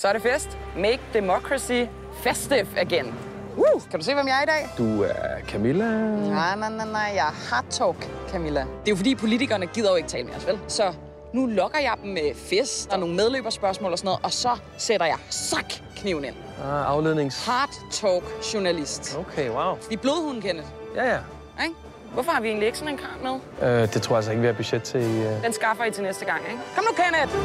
Så er det fest. Make democracy festive again. Kan du se, hvem jeg er i dag? Du er Camilla? Nej. Jeg er hardtalk, Camilla. Det er jo fordi, politikerne gider jo ikke tale med os, vel? Så nu lokker jeg dem med fest og nogle medløberspørgsmål og sådan noget, og så sætter jeg kniven ind. Aflednings... Hardtalk journalist. Okay, wow. Vi er blodhunden, Kenneth. Ja. Ikke? Hvorfor har vi egentlig ikke sådan en kran med? Det tror jeg altså ikke, vi har budget til. Den skaffer I til næste gang, ikke? Kom nu, Kenneth!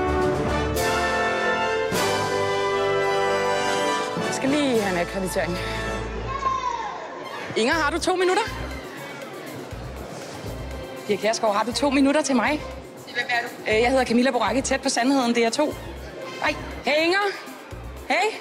Jeg skal lige have en akkreditering. Inger, har du 2 minutter? Pia Kjærsgaard, har du 2 minutter til mig? Hvem er du? Jeg hedder Camilla Boracchi, tæt på sandheden, DR2. Hej. Hey, Inger. Hey.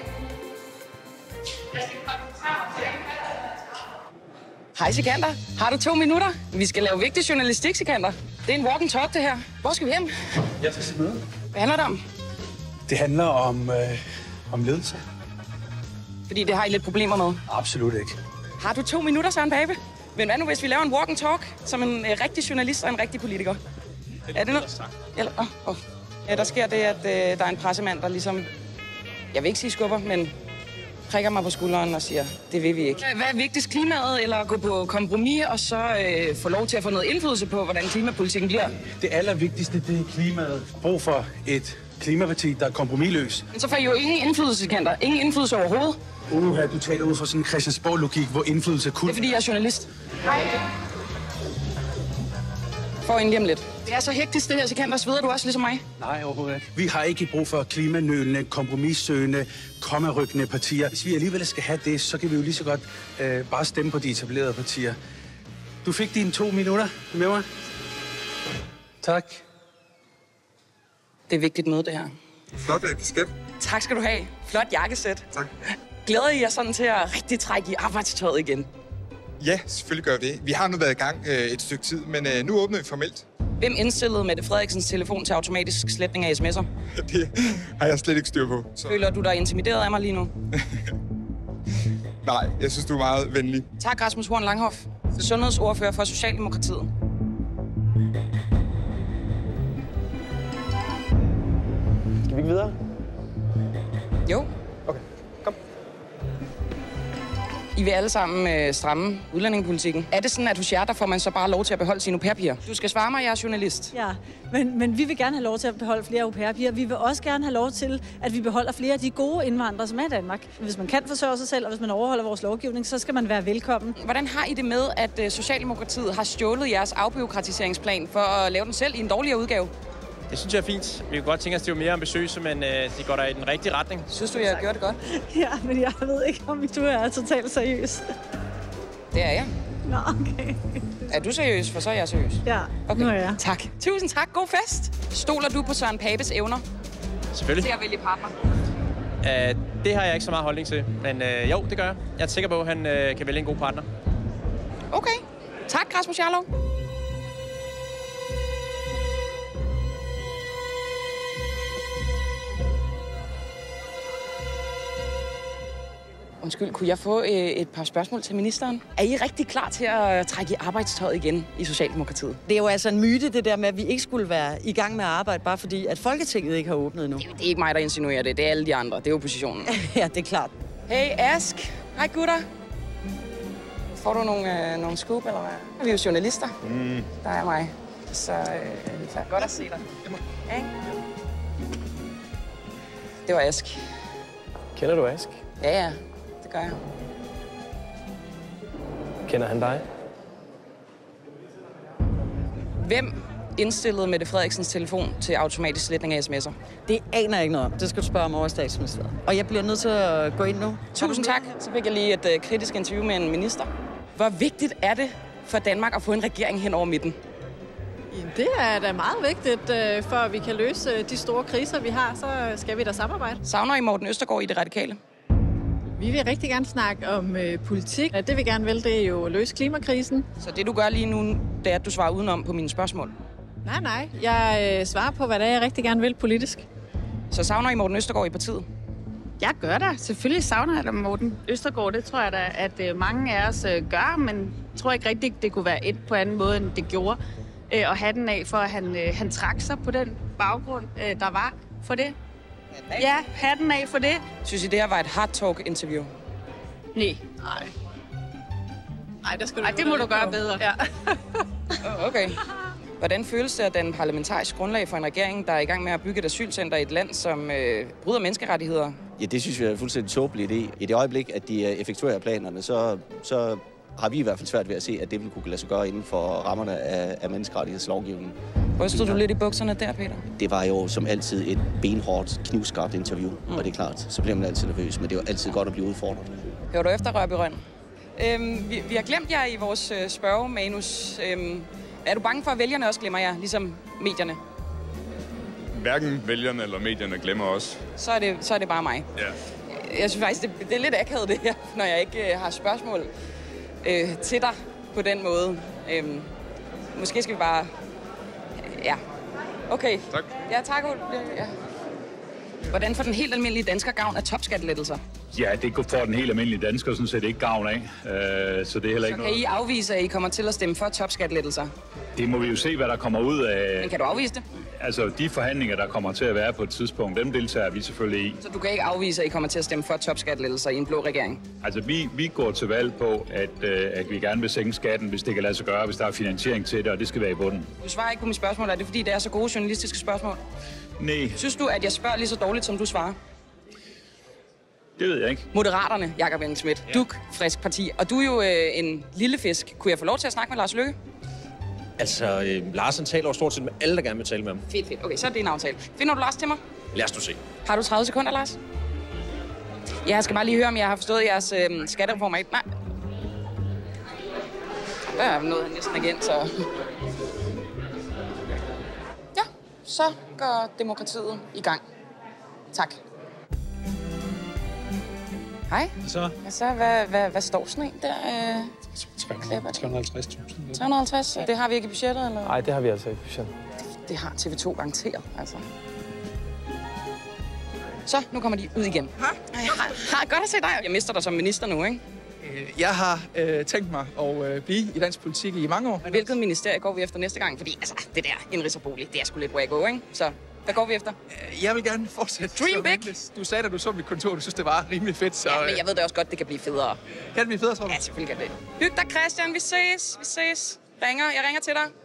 Hej, Sikander. Har du 2 minutter? Vi skal lave vigtig journalistik, Sikander. Det er en walk and talk, det her. Hvor skal vi hen? Jeg skal se møde. Hvad handler det om? Det handler om ledelse. Fordi det har I lidt problemer med. Absolut ikke. Har du 2 minutter, Søren Pape? Men hvad nu, hvis vi laver en walk and talk som en rigtig journalist og en rigtig politiker? Er det noget? Ja, der sker det, at der er en pressemand, der ligesom... Jeg vil ikke sige skubber, men prikker mig på skulderen og siger, det vil vi ikke. Hvad er vigtigst, klimaet eller at gå på kompromis og så få lov til at få noget indflydelse på, hvordan klimapolitikken bliver? Det allervigtigste, det er klimaet. Brug for et klimaparti, der er kompromisløs. Men så får I jo ingen indflydelse, Kanter. Ingen indflydelse overhovedet. Du taler ud fra sådan en Christiansborg-logik, hvor indflydelse kun... Det er, fordi jeg er journalist. Hej. For en lige om lidt. Det er så hektisk, det her, Sikander. Sveder du også ligesom mig? Nej, overhovedet ikke. Vi har ikke brug for klimanølende, kompromissøgende, kommaryggende partier. Hvis vi alligevel skal have det, så kan vi jo lige så godt bare stemme på de etablerede partier. Du fik dine 2 minutter med mig. Tak. Det er vigtigt møde, det her. Flot kasket. Tak skal du have. Flot jakkesæt. Tak. Glæder I jer sådan til at rigtig trække i arbejdstøjet igen? Ja, selvfølgelig gør vi det. Vi har nu været i gang et stykke tid, men nu åbner vi formelt. Hvem indstillede Mette Frederiksens telefon til automatisk sletning af sms'er? Det har jeg slet ikke styr på. Så... Føler du dig intimideret af mig lige nu? Nej, jeg synes, du er meget venlig. Tak, Rasmus Horn Langhoff, sundhedsordfører for Socialdemokratiet. Skal vi ikke videre? Jo. Okay, kom. I vil alle sammen stramme udlændingepolitikken. Er det sådan, at hos jer, der får man så bare lov til at beholde sine au pair-piger? Du skal svare mig, jeg er journalist. Ja, men vi vil gerne have lov til at beholde flere au pair-piger. Vi vil også gerne have lov til, at vi beholder flere af de gode indvandrere, som er i Danmark. Hvis man kan forsørge sig selv, og hvis man overholder vores lovgivning, så skal man være velkommen. Hvordan har I det med, at Socialdemokratiet har stjålet jeres afbureaukratiseringsplan for at lave den selv i en dårligere udgave? Det synes jeg er fint. Vi kunne godt tænke os, at de var mere ambitiøse, men de går der i den rigtige retning. Synes du, jeg gjorde det godt? Ja, men jeg ved ikke, om du er totalt seriøs. Det er jeg. Nå, okay. Er du seriøs, for så er jeg seriøs? Ja, okay. Nu er jeg. Tak. Tusind tak. God fest. Stoler du på Søren Papes evner? Selvfølgelig. Til at vælge partner? Det har jeg ikke så meget holdning til, men jo, det gør jeg. Jeg er sikker på, at han kan vælge en god partner. Okay. Tak, Rasmus Jarlov. Undskyld, kunne jeg få et par spørgsmål til ministeren? Er I rigtig klar til at trække i arbejdstøjet igen i Socialdemokratiet? Det er jo altså en myte, det der med, at vi ikke skulle være i gang med at arbejde, bare fordi, at Folketinget ikke har åbnet endnu. Det er ikke mig, der insinuerer det. Det er alle de andre. Det er oppositionen. Ja, det er klart. Hey, Ask. Hej, gutter. Får du nogle scoop, eller hvad? Vi er jo journalister. Der er mig. Så godt at se dig. Ja. Det var Ask. Kender du Ask? Ja. Det gør jeg. Kender han dig? Hvem indstillede Mette Frederiksens telefon til automatisk sletning af sms'er? Det aner jeg ikke noget om. Det skal du spørge om over Statsministeriet. Og jeg bliver nødt til at gå ind nu. Tusind tak. Så fik jeg lige et kritisk interview med en minister. Hvor vigtigt er det for Danmark at få en regering hen over midten? Det er da meget vigtigt, for at vi kan løse de store kriser, vi har. Så skal vi da samarbejde. Savner I Morten Østergaard i Det Radikale? Vi vil rigtig gerne snakke om politik. Det vi gerne vil, det er jo at løse klimakrisen. Så det du gør lige nu, det er, at du svarer udenom på mine spørgsmål? Nej. Jeg svarer på, hvad det er, jeg rigtig gerne vil politisk. Så savner I Morten Østergaard i partiet? Jeg gør da. Selvfølgelig savner jeg da Morten Østergaard. Det tror jeg da, at mange af os gør, men jeg tror ikke rigtigt, det kunne være et på anden måde, end det gjorde. Og have den af, for at han trak sig på den baggrund, der var for det. Ja, hatten af for det. Synes I, det her var et hard talk-interview? Nej. Nej, Det må du gøre bedre. Ja. Okay. Hvordan føles det at danne parlamentarisk grundlag for en regering, der er i gang med at bygge et asylcenter i et land, som bryder menneskerettigheder? Ja, det synes vi er en fuldstændig tåbelig idé. I det øjeblik, at de effektuerer planerne, så har vi i hvert fald svært ved at se, at det vil kunne lade sig gøre inden for rammerne af menneskerettighedslovgivningen. Hvor stod du lidt i bukserne der, Peter? Det var jo som altid et benhårdt, knivskarpt interview, og det er klart, så bliver man altid nervøs, men det er jo altid godt at blive udfordret. Hører du efter, Rørby Røn? Vi har glemt jer i vores spørgemanus. Er du bange for, at vælgerne også glemmer jer, ligesom medierne? Hverken vælgerne eller medierne glemmer os. Så er det bare mig. Ja. Jeg synes faktisk, det er lidt akavet det her, når jeg ikke har spørgsmål til dig på den måde. Måske skal vi bare... Ja. Okay. Tak. Ja, tak. Ja. Hvordan får den helt almindelige dansker gavn af topskattelettelser? Ja, det får den helt almindelige dansker sådan set ikke gavn af. Så det er heller ikke noget. Så kan I afvise, at I kommer til at stemme for topskattelettelser? Det må vi jo se, hvad der kommer ud af... Men kan du afvise det? Altså, de forhandlinger, der kommer til at være på et tidspunkt, dem deltager vi selvfølgelig i. Så du kan ikke afvise, at I kommer til at stemme for topskattelettelser i en blå regering? Altså, vi går til valg på, at vi gerne vil sænke skatten, hvis det kan lade sig gøre, hvis der er finansiering til det, og det skal være i bunden. Du svarer ikke på mit spørgsmål. Er det, fordi det er så gode journalistiske spørgsmål? Nej. Synes du, at jeg spørger lige så dårligt, som du svarer? Det ved jeg ikke. Moderaterne, Jakob Engel-Schmidt. Ja. Duk, frisk parti. Og du er jo en lille fisk. Kunne jeg få lov til at snakke med Lars Løkke? Altså, Larsen taler jo stort set med alle, der gerne vil tale med ham. Fedt. Okay, så er det en aftale. Finder du Lars til mig? Lad os nu se. Har du 30 sekunder, Lars? Ja, jeg skal bare lige høre, om jeg har forstået jeres skattereform. Nej. Der er noget næsten igen, så... Ja, så går demokratiet i gang. Tak. Hej. Så hvad står sådan en der? 350.000. 350? Det har vi ikke i budgettet, eller? Nej, det har vi altså ikke i budgettet. Det har TV2 garanteret, altså. Så, nu kommer de ud igen. Godt at se dig. Jeg mister dig som minister nu, ikke? Jeg har tænkt mig at blive i dansk politik i mange år. Hvilket ministerie går vi efter næste gang? Fordi altså, det der indrigs og bolig, det er sgu lidt wacko, ikke? Så hvad går vi efter? Jeg vil gerne fortsætte. Dream big! Du sagde, da du så mit kontor, du synes, det var rimelig fedt. Så, ja, men jeg ved da også godt, det kan blive federe. Kan det blive federe, tror du? Ja, selvfølgelig kan det. Hyg dig, Christian. Vi ses. Jeg ringer til dig.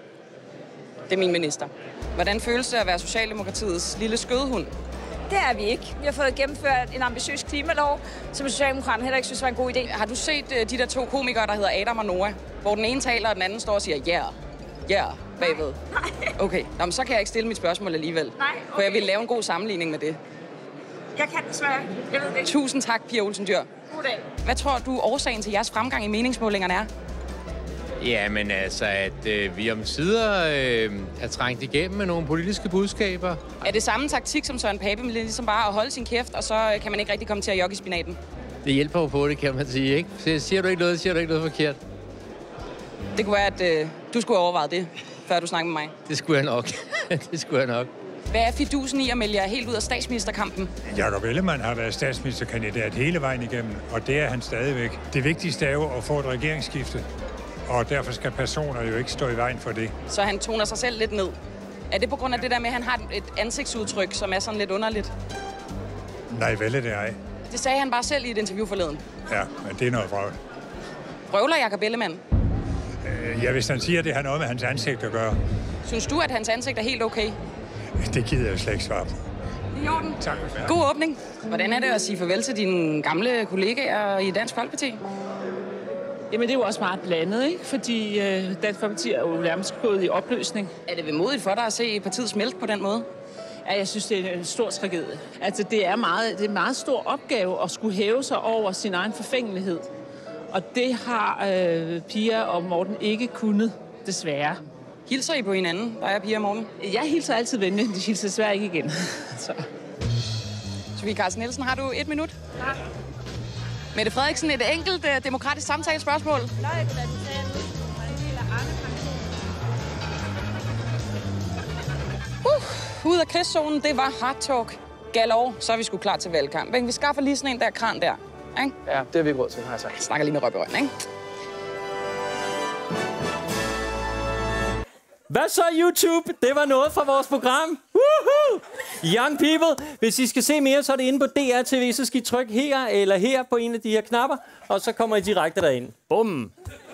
Det er min minister. Hvordan føles det at være Socialdemokratiets lille skødehund? Det er vi ikke. Vi har fået gennemført en ambitiøs klimalov, som Socialdemokraterne heller ikke synes var en god idé. Har du set de der to komikere, der hedder Adam og Noah? Hvor den ene taler, og den anden står og siger, yeah, bagved. Nej. Okay, nå, så kan jeg ikke stille mit spørgsmål alligevel. Nej, okay. For jeg vil lave en god sammenligning med det. Jeg kan desværre. Jeg ved det ikke. Tusind tak, Pia Olsen Dyhr. God dag. Hvad tror du årsagen til jeres fremgang i meningsmålingerne er? Ja, men altså, at vi omsider er trængt igennem med nogle politiske budskaber. Er det samme taktik som Søren Pape, men ligesom bare at holde sin kæft, og så kan man ikke rigtig komme til at jogge i spinaten? Det hjælper jo på det, kan man sige, ikke? Så siger du ikke noget forkert. Det kunne være, at du skulle overveje det, før du snakker med mig. Det skulle jeg nok. Hvad er fidusen i at melde jer helt ud af statsministerkampen? Jakob Ellemann har været statsministerkandidat hele vejen igennem, og det er han stadigvæk. Det vigtigste er jo at få et regeringsskifte, og derfor skal personer jo ikke stå i vejen for det. Så han toner sig selv lidt ned. Er det på grund af det der med, at han har et ansigtsudtryk, som er sådan lidt underligt? Nej, vel er det ej. Det sagde han bare selv i et interview forleden. Ja, men det er noget vrøvl. Vrøvler Jakob Ellemann? Ja, hvis han siger, at det har noget med hans ansigt at gøre. Synes du, at hans ansigt er helt okay? Det gider jeg slet ikke svare på. I orden. Tak. God åbning. Hvordan er det at sige farvel til dine gamle kollegaer i Dansk Folkeparti? Jamen, det er jo også meget blandet, ikke? Fordi Dansk Folkeparti er jo nærmest gået i opløsning. Er det vemodigt for dig at se partiet smelte på den måde? Ja, jeg synes, det er en stor tragedie. Altså, det er en meget stor opgave at skulle hæve sig over sin egen forfængelighed. Og det har Pia og Morten ikke kunnet, desværre. Hilser I på hinanden, der er Pia og Morten? Jeg hilser altid venligt, de hilser desværre ikke igen. Sofie Carsten Nielsen, har du 1 minut? Ja. Mette Frederiksen, et enkelt demokratisk samtalespørgsmål. Ud af krigszonen, det var hard talk. Galov, så er vi sgu klar til valgkamp. Vi skaffer lige sådan en der kran der. Ikke? Ja, det har vi ikke råd til, har jeg sagt. Jeg snakker lige med Rørby Røn, ikke? Hvad så, YouTube? Det var noget fra vores program. Woohoo! Young people, hvis I skal se mere, så er det inde på DRTV, så skal I trykke her eller her på en af de her knapper, og så kommer I direkte derind. Bum!